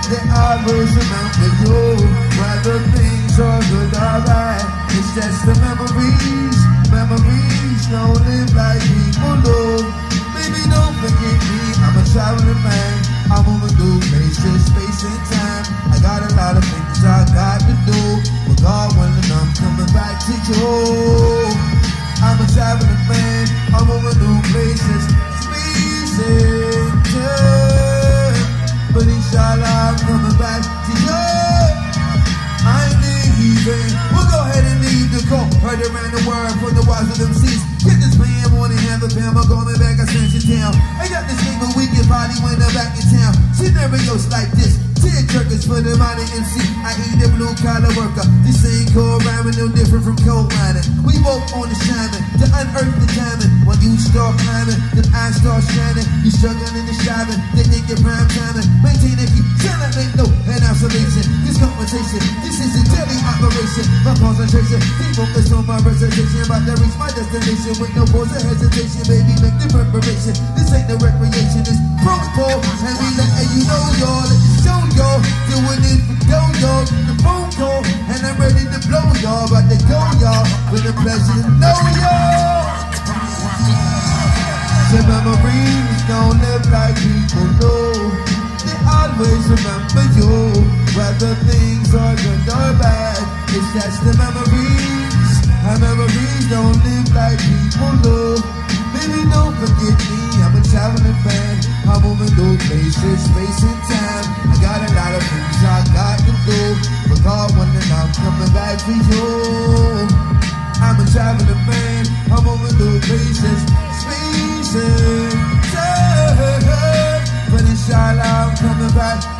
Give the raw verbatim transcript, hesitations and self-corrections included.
They always remember you, whether things are good or bad. It's just the memories, memories don't live like people do. Baby, don't forget me, I'm a traveling man. I'm moving through places, space and time. I got a lot of things I got to do, but God willing, I'm coming back to you. I'm a traveling man, I'm moving through places, space and time. But inshallah, I'm coming back to you. I ain't leaving. We'll go ahead and leave the court. Heard around the world from the wise of them seas. Get this man, morning, have a fam. I'm going back, I sent you down. I got this nigga wicked body when I'm back in town. Scenarios like this, tear jerkers for the money M C. I eat a blue collar worker. This ain't cold rhyming, no different from cold mining. We both on the shining to unearth the diamond. When you start climbing, then I start shining. You struggling in the striving, they think you're prime timing. Maintain a key, silent, make no an observation. This conversation, this is a daily operation. My concentration, keep focused on my recitation. About to reach my destination with no pause or hesitation. Baby, make the preparation. This ain't no recreation, it's protocol. And we letting you know, y'all, let you show y'all. Doing it for dough, y'all. The phone call, and I'm ready to blow y'all. About to go, y'all, with the pleasure to know y'all. The memories don't live like people do. They always remember you, whether things are good or bad. It's just the memories. And memories don't live like people do. Baby, don't forget me, I'm a traveling man. I'm moving through places, space and time. I got a lot of things I got to do, but God willing, I'm coming back for you. I'm a traveling man. I'm moving through places, space and time. But inshallah, I'm coming back.